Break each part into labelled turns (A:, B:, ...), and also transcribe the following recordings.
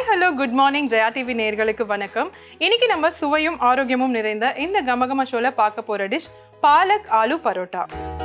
A: Hi, hello, good morning, JayaTV நேயர்களுக்கு வணக்கம். இன்னைக்கு நம்ம சுவையும் ஆரோக்கியமும் நிறைந்த இந்த கமகம ஷோல பார்க்க போற டிஷ் பாலக் ஆலு பரோட்டா.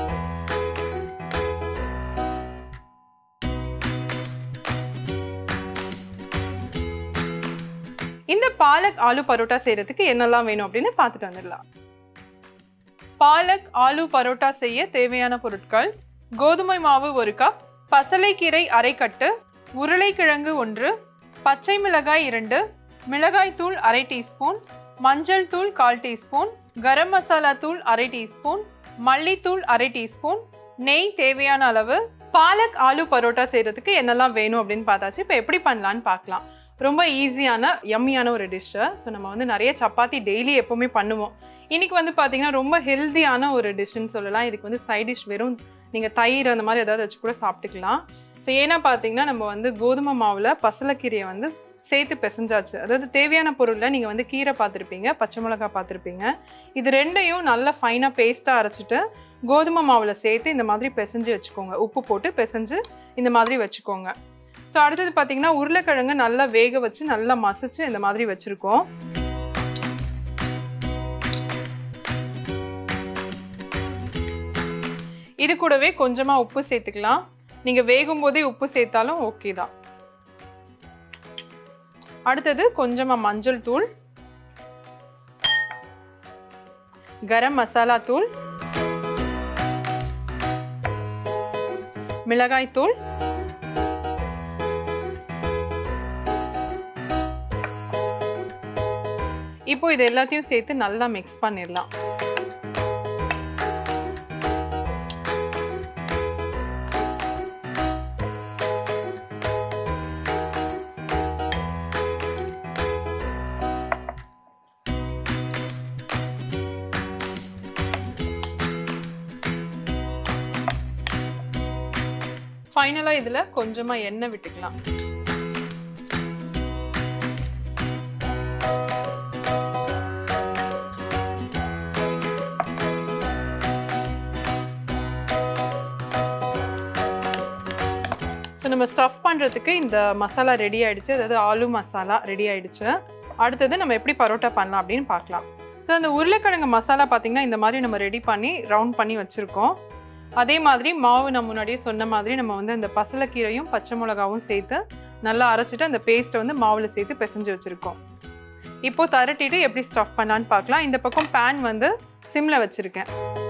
A: இந்த பாலக் ஆலு பரோட்டா செய்யறதுக்கு என்னெல்லாம் வேணும் அப்படின்னு பார்த்துட்டு வந்துடலாம். பாலக் ஆலு பரோட்டா செய்ய தேவையான பொருட்கள்: கோதுமை மாவு 1 கப், பசலைக்கீரை அரை கட்டு, உருளைக்கிழங்கு 1, பச்சை மிளகாய் 2, மிளகாய் தூள் அரை டீஸ்பூன், மஞ்சள் தூள் 1/4 டீஸ்பூன், கரம் மசாலா தூள் அரை டீஸ்பூன், மல்லித்தூள் அரை டீஸ்பூன், நெய் தேவையான அளவு. பாலக் ஆலு பரோட்டா செய்யறதுக்கு என்னெல்லாம் வேணும் அப்படின்னு பார்த்தாச்சு. இப்போ எப்படி பண்ணலான்னு பார்க்கலாம். ரொம்ப ஈஸியான யம்மியான ஒரு டிஷ்ஷு. ஸோ நம்ம வந்து நிறைய சப்பாத்தி டெய்லி எப்போவுமே பண்ணுவோம். இன்னைக்கு வந்து பார்த்தீங்கன்னா ரொம்ப ஹெல்த்தியான ஒரு டிஷ்ஷுன்னு சொல்லலாம். இதுக்கு வந்து சைட் டிஷ் வெறும் நீங்கள் தயிர் அந்த மாதிரி ஏதாவது வச்சு கூட சாப்பிட்டுக்கலாம். ஸோ ஏன்னா பார்த்தீங்கன்னா நம்ம வந்து கோதுமை மாவில் பசலைக்கீரையை வந்து சேர்த்து பிசைஞ்சாச்சு. அதாவது தேவையான பொருளில் நீங்கள் வந்து கீரை பார்த்துருப்பீங்க, பச்சை மிளகாய் பார்த்துருப்பீங்க. இது ரெண்டையும் நல்லா ஃபைனாக பேஸ்ட்டாக அரைச்சிட்டு கோதுமை மாவில் சேர்த்து இந்த மாதிரி பிசைஞ்சு வச்சுக்கோங்க. உப்பு போட்டு பிசைஞ்சு இந்த மாதிரி வச்சுக்கோங்க. ஸோ அடுத்தது பார்த்தீங்கன்னா உருளைக்கிழங்கு நல்லா வேக வச்சு நல்லா மசிச்சு இந்த மாதிரி வச்சுருக்கோம். இது கூடவே கொஞ்சமாக உப்பு சேர்த்துக்கலாம். நீங்கள் வேகும் போதே உப்பு சேர்த்தாலும் ஓகே தான். அடுத்தது கொஞ்சமாக மஞ்சள் தூள், கரம் மசாலா தூள், மிளகாய் தூள், இப்போ இது எல்லாத்தையும் சேர்த்து நல்லா மிக்ஸ் பண்ணிடலாம். ஃபைனலாக இதில் கொஞ்சமாக எண்ணெய் விட்டுக்கலாம். ஸோ நம்ம ஸ்டஃப் பண்ணுறதுக்கு இந்த மசாலா ரெடி ஆகிடுச்சு. அதாவது ஆலு மசாலா ரெடி ஆகிடுச்சு. அடுத்தது நம்ம எப்படி பரோட்டா பண்ணலாம் அப்படின்னு பார்க்கலாம். ஸோ அந்த உருளைக்கிழங்கு மசாலா பார்த்திங்கன்னா இந்த மாதிரி நம்ம ரெடி பண்ணி ரவுண்ட் பண்ணி வச்சுருக்கோம். அதே மாதிரி மாவு நம்ம முன்னாடியே சொன்ன மாதிரி நம்ம வந்து அந்த பசலைக்கீரையும் பச்சை மிளகாவும் சேர்த்து நல்லா அரைச்சிட்டு அந்த பேஸ்ட்டை வந்து மாவில் சேர்த்து பிசைஞ்சு வச்சுருக்கோம். இப்போது தரட்டிட்டு எப்படி ஸ்டஃப் பண்ணலான்னு பார்க்கலாம். இந்த பக்கம் பேன் வந்து சிம்மில் வச்சுருக்கேன்.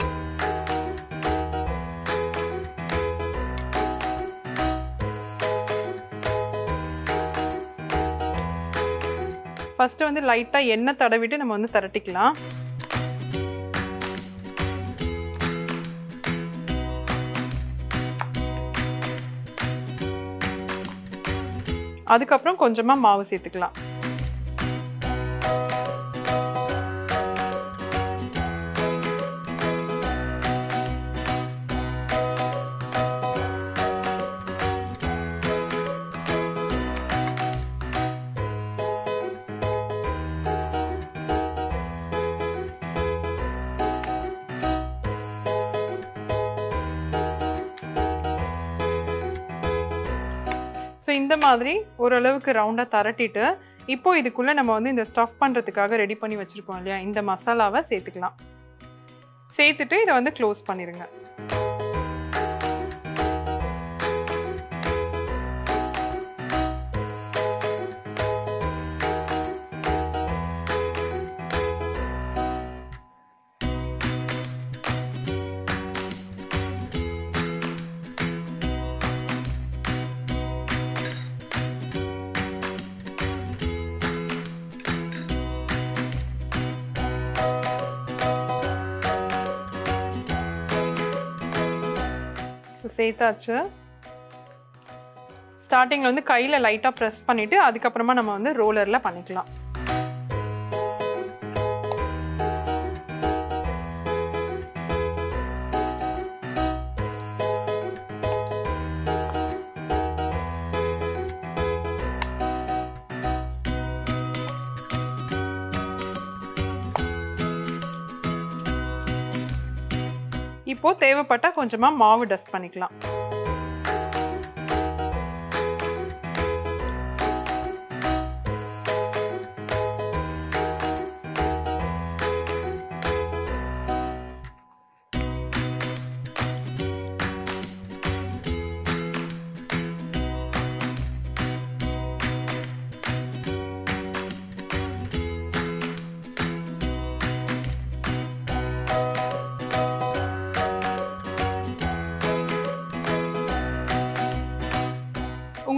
A: ஃபஸ்ட்டு வந்து லைட்டாக எண்ணெய் தடவிட்டு நம்ம வந்து தரட்டிக்கலாம். அதுக்கப்புறம் கொஞ்சமாக மாவு சேர்த்துக்கலாம். ஸோ இந்த மாதிரி ஓரளவுக்கு ரவுண்டாக தரட்டிட்டு இப்போது இதுக்குள்ளே நம்ம வந்து இந்த ஸ்டஃப் பண்ணுறதுக்காக ரெடி பண்ணி வச்சுருக்கோம் இல்லையா, இந்த மசாலாவை சேர்த்துக்கலாம். சேர்த்துட்டு இதை வந்து க்ளோஸ் பண்ணிடுங்க. சேர்த்தாச்சு. ஸ்டார்டிங்கில் வந்து கையில் லைட்டாக ப்ரெஸ் பண்ணிவிட்டு அதுக்கப்புறமா நம்ம வந்து ரோலரில் பண்ணிக்கலாம். இப்போ தேவைப்பட்டா கொஞ்சமா மாவு டஸ்ட் பண்ணிக்கலாம்.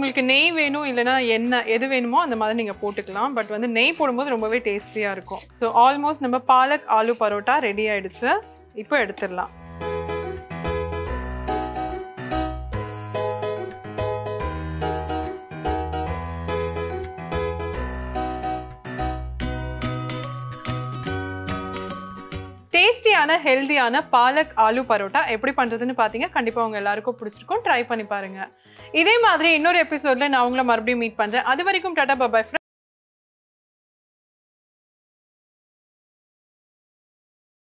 A: உங்களுக்கு நெய் வேணும் இல்லைனா எண்ணெய் எது வேணுமோ அந்த மாதிரி நீங்கள் போட்டுக்கலாம். பட் வந்து நெய் போடும்போது ரொம்பவே டேஸ்டியாக இருக்கும். ஸோ ஆல்மோஸ்ட் நம்ம பாலக் ஆலு பரோட்டா ரெடி ஆயிடுச்சு. இப்போ எடுத்துடலாம். டேஸ்டியான ஹெல்தியான பாலக் ஆலு பரோட்டா எப்படி பண்ணுறதுன்னு பார்த்தீங்க. கண்டிப்பாக உங்கள் எல்லாருக்கும் பிடிச்சிருக்கும். ட்ரை பண்ணி பாருங்கள். இதே மாதிரி இன்னொரு எபிசோடில் நான் உங்களை மறுபடியும் மீட் பண்ணுறேன். அது வரைக்கும் டாடா பாய்.